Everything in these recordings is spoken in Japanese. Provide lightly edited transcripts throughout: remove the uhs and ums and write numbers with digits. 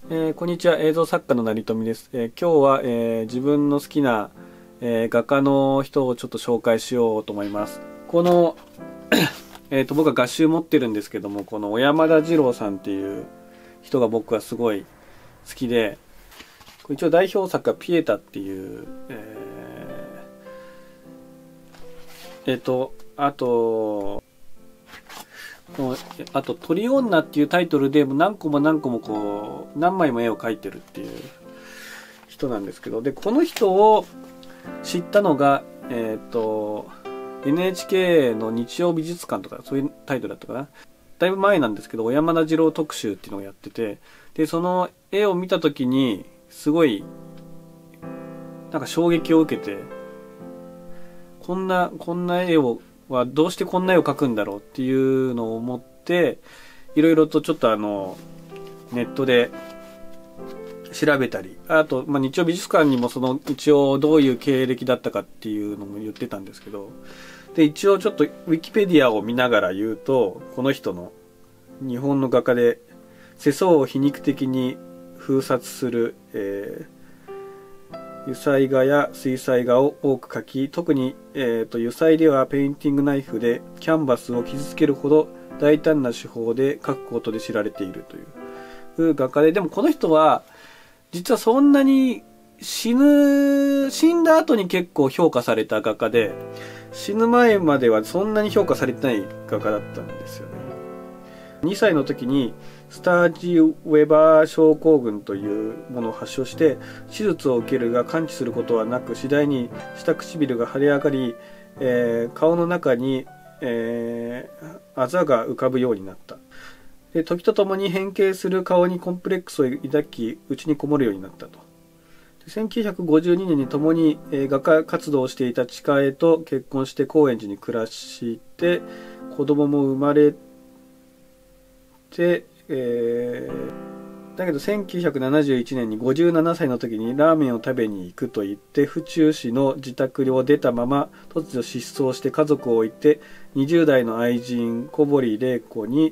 こんにちは。映像作家の成富です。今日は、自分の好きな、画家の人をちょっと紹介しようと思います。この、僕は画集持ってるんですけども、この小山田次郎さんっていう人が僕はすごい好きで、一応代表作がピエタっていう、あと鳥女っていうタイトルで何個もこう何枚も絵を描いてるっていう人なんですけど、でこの人を知ったのがNHK の日曜美術館とかそういうタイトルだったかな、だいぶ前なんですけど、小山田次郎特集っていうのをやってて、でその絵を見た時にすごいなんか衝撃を受けて、こんな絵をはどうしてこんな絵を描くんだろうっていうのを思って、いろいろとちょっとネットで調べたり、あと、日曜美術館にもその一応どういう経歴だったかっていうのも言ってたんですけど、で一応ちょっとウィキペディアを見ながら言うと、この人の日本の画家で世相を皮肉的に封殺する、油彩画や水彩画を多く描き、特に、油彩ではペインティングナイフでキャンバスを傷つけるほど大胆な手法で描くことで知られているという画家で、でもこの人は実はそんなに死んだ後に結構評価された画家で、死ぬ前まではそんなに評価されてない画家だったんですよね。2歳の時にスタージ・ウェバー症候群というものを発症して、手術を受けるが完治することはなく、次第に下唇が腫れ上がり、顔の中に、あざが浮かぶようになった。で時とともに変形する顔にコンプレックスを抱き、内にこもるようになったと。1952年に共に画家活動をしていた千佳恵と結婚して高円寺に暮らして、子供も生まれて、だけど1971年に57歳の時にラーメンを食べに行くと言って府中市の自宅を出たまま突如失踪して、家族を置いて20代の愛人小堀玲子に、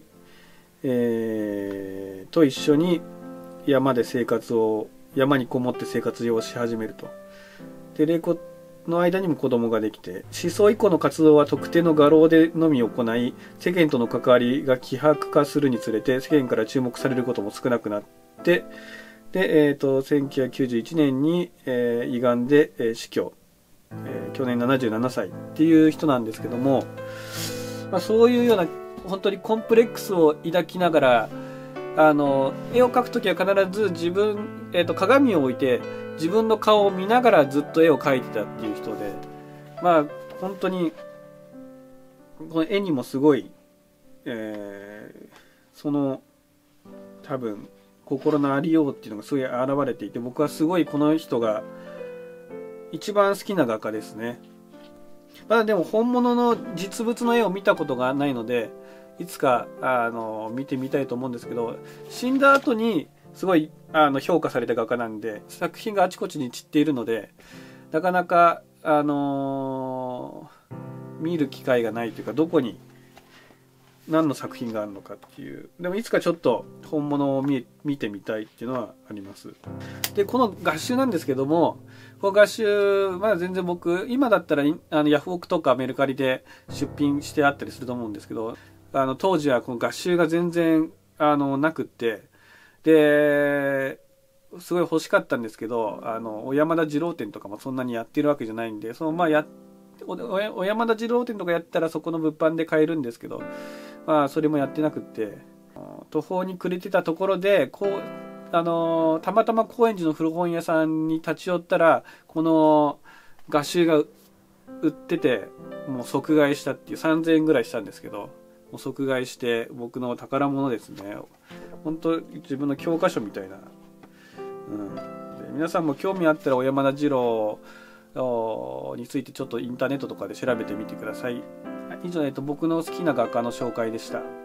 と一緒に山にこもって生活をし始めると。で玲子の間にも子供ができて、思想以降の活動は特定の画廊でのみ行い、世間との関わりが希薄化するにつれて世間から注目されることも少なくなって、で、1991年に、胃がんで、死去、去年77歳っていう人なんですけども、そういうような本当にコンプレックスを抱きながら、絵を描くときは必ず鏡を置いて自分の顔を見ながらずっと絵を描いてたっていう人で、本当にこの絵にもすごい、その多分心のありようっていうのがすごい現れていて、僕はすごいこの人が一番好きな画家ですね。でも本物の実物の絵を見たことがないので、いつか見てみたいと思うんですけど、死んだ後にすごい評価された画家なんで、作品があちこちに散っているので、なかなか見る機会がないというか、どこに何の作品があるのかっていう。でもいつかちょっと本物を見てみたいっていうのはあります。でこの画集なんですけども、この画集全然僕今だったらヤフオクとかメルカリで出品してあったりすると思うんですけど、当時はこの画集が全然なくって、ですごい欲しかったんですけど、小山田次郎展とかもそんなにやってるわけじゃないんで、小山田次郎展とかやったらそこの物販で買えるんですけど、それもやってなくって、途方に暮れてたところでたまたま高円寺の古本屋さんに立ち寄ったら、この画集が売ってて、もう即買いしたっていう、3000円ぐらいしたんですけど、もう即買いして僕の宝物ですね。本当自分の教科書みたいな、で皆さんも興味あったら小山田次郎についてちょっとインターネットとかで調べてみてください。以上、僕の好きな画家の紹介でした。